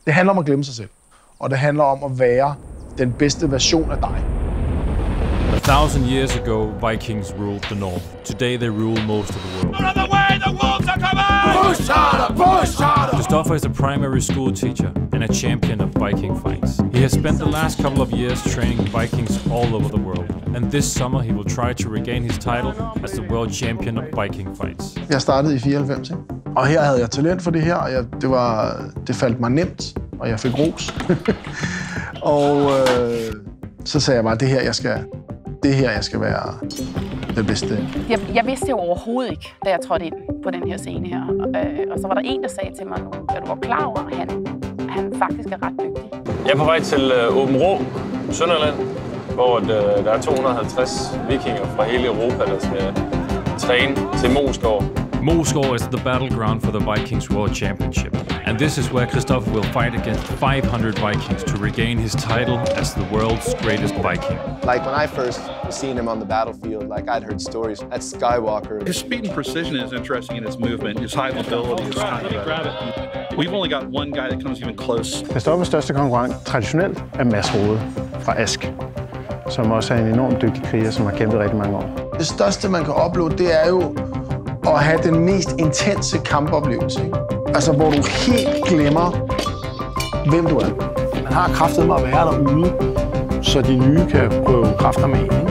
Det handler om at glemme sig selv, og det handler om at være den bedste version af dig. 1,000 years ago, Vikings ruled the North. Today they rule most of the world. Out of the way, the wolves are coming! Push harder, push harder! Christopher is a primary school teacher and a champion of Viking fights. He has spent the last couple of years training Vikings all over the world. And this summer he will try to regain his title as the world champion of Viking fights. Jeg startede i 94, ikke? Og her havde jeg talent for det her, og det faldt mig nemt, og jeg fik ros. Og så sagde jeg bare, det her jeg skal være det bedste. Jeg vidste jo overhovedet ikke, da jeg trådte ind på den her scene her. Og så var der en, der sagde til mig, at du var klar over, at han faktisk er ret dygtig. Jeg er på vej til Åben Rå, Sønderland, hvor der er 250 vikinger fra hele Europa, der skal træne til Moesgaard. Moesgaard is the battleground for the Vikings World Championship. And this is where Christopher will fight against 500 Vikings to regain his title as the world's greatest Viking. Like when I first seen him on the battlefield, like I'd heard stories at Skywalker. His speed and precision is interesting in his movement. His high mobility is kind of We've only got one guy that comes even close. Christophers største konkurrent traditionelt er Mads Rode fra Ask, som også er en enormt dygtig kriger, som har kæmpet rigtig mange år. Det største, man kan opleve, det er jo at have den mest intense kampoplevelse, ikke? Altså, hvor du helt glemmer, hvem du er. Man har kraftet med at være derude, så de nye kan prøve kræfter med en, ikke?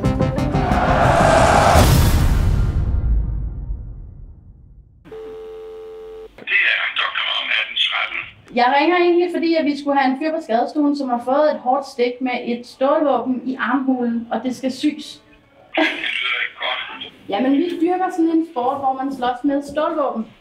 Det er Dr. Marmattens retten. Jeg ringer egentlig, fordi at vi skulle have en fyr på skadestuen, som har fået et hårdt stik med et stålvåben i armhulen, og det skal sys. Det lyder ikke godt. Jamen, vi dyrker sådan en sport, hvor man slås med stålvåben.